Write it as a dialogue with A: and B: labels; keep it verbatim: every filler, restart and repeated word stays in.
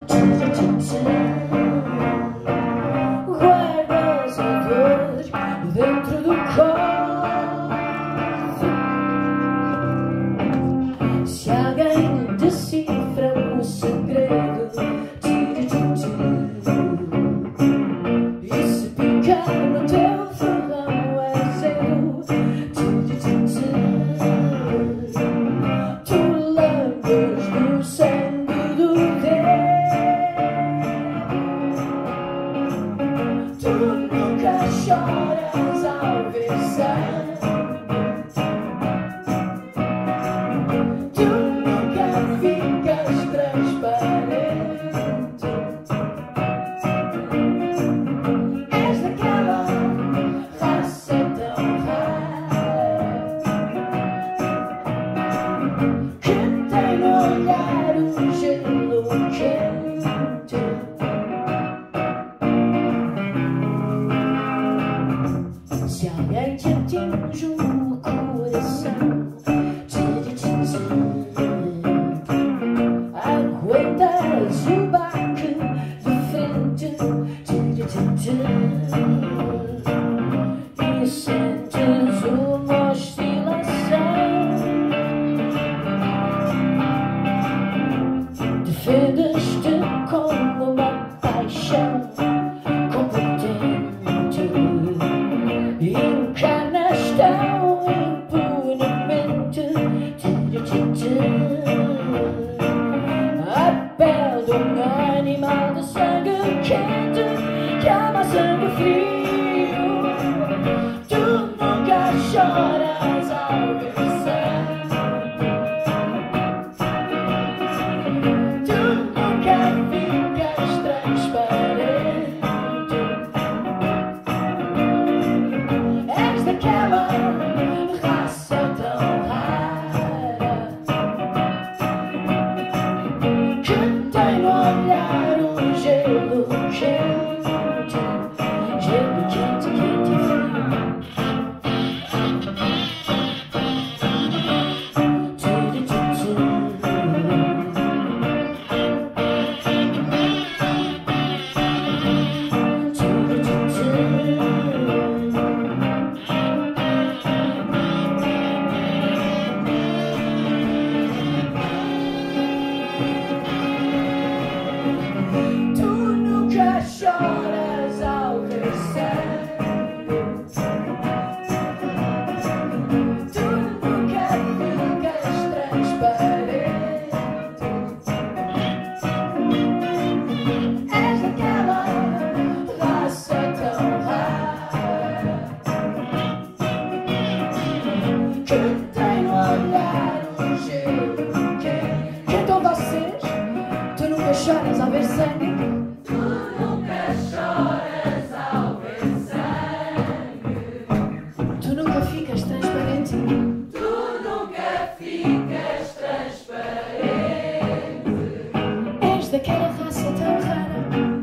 A: Guardas a dor dentro do corpo. Se alguém decifra o segredo, e se picar no teu fogão azedo, tu lembras do sangue do dedo. Tu nunca choras ao ver sangue. Tu nunca ficas transparente. És daquela raça tão rara que tem no olhar um gelo quente. Se alguém te atinge o coração, aguentas o baque de frente e sentes uma oscilação. Defendes-te como uma paixão competente, encarnas tão impunemente a pele de um animal de sangue quente que ama sangue frio. Tu nunca choras ao ver sangue. Tu nunca ficas transparente. És daquela raça tão rara que tem no olhar um gelo quente, gelo quente, quente e frio. Tu nunca choras ao ver sangue. Tu nunca ficas transparente. És daquela raça tão rara que tem no olhar um gelo quente. Então vocês, tu nunca choras ao ver sangue.
B: Tu nunca choras ao ver sangue.
A: Tu nunca ficas transparente.
B: Tu nunca ficas transparente.
A: És daquela raça tão rara